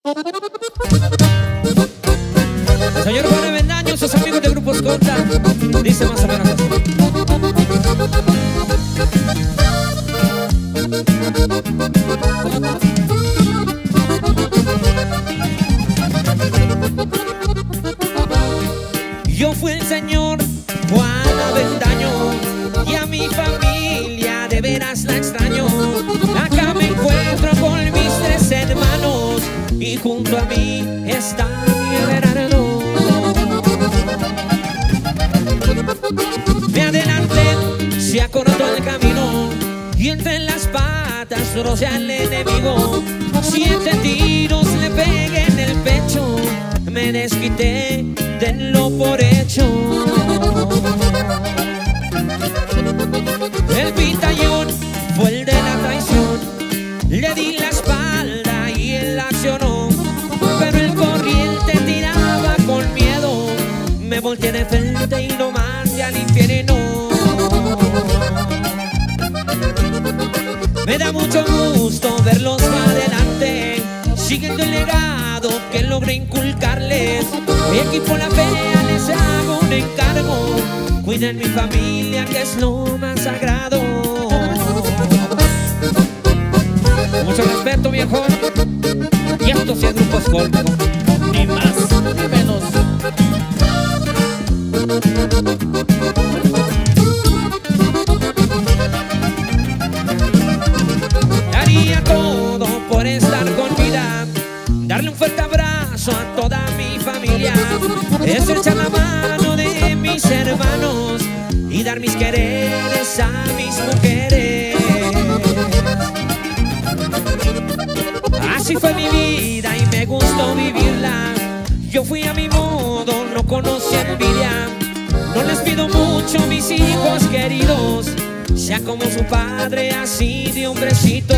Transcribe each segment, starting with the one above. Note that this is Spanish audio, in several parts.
El señor Juan Avendaño, sus amigos de Grupo Escolta, dice más o menos así. Yo fui el señor Juan Avendaño y a mi familia de veras la extraño. Acá me encuentro con mis 3 hermanos y junto a mí está mi verano. Me adelanté, se acortó el camino y entre las patas rocé al enemigo. 7 tiros le pegué en el pecho, me desquité de lo por hecho. El pitallón fue el de la traición, le di la espalda y él accionó, pero el corriente tiraba con miedo. Me volteé de frente y lo mandé al infierno. Me da mucho gusto verlos adelante, siguiendo el legado que logré inculcarles. Mi equipo La Fea les hago un encargo, cuiden mi familia que es lo más sagrado. Mucho respeto, viejo. Y esto sí es Grupo Escolta, ni más ni menos. Daría todo por estar con vida, darle un fuerte abrazo a toda mi familia, estrechar la mano de mis hermanos y dar mis quereres a mis mujeres. Así fue mi vida y me gustó vivirla. Yo fui a mi modo, no conocí envidia. No les pido mucho, mis hijos queridos, sea como su padre, así de hombrecito.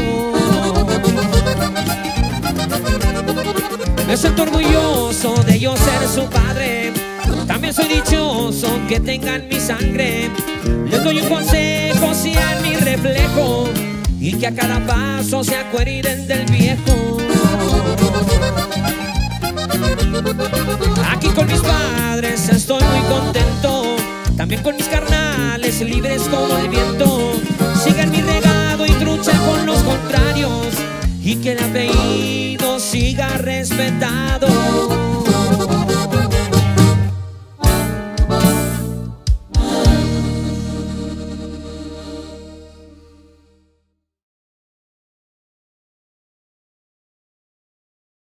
Me siento orgulloso de yo ser su padre. También soy dichoso que tengan mi sangre. Les doy un consejo, sean mi reflejo, y que a cada paso se acuerden del viejo. Aquí con mis padres estoy muy contento, también con mis carnales libres como el viento. Sigan mi legado y trucha con los contrarios, y que el apellido siga respetado.